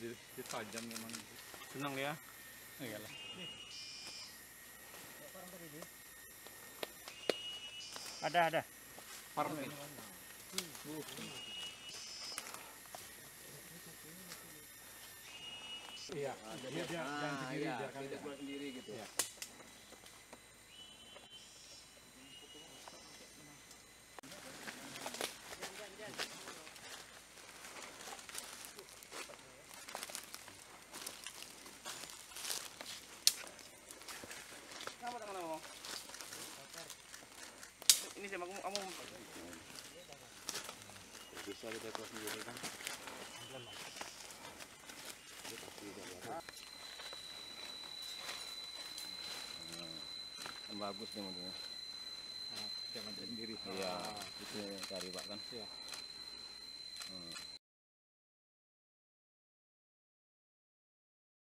ditajam memang. Senang ya? Iyalah. Ada. Parmen. Iya, dia jangan sendiri, biarkan dia keluar sendiri gitu. Ya. Kenapa tangan kamu? Ini sih kamu Bisa kita keluar sendiri kan? Bagus nih mobilnya. Jangan sendiri. Iya, itu cari Pak kan. Iya.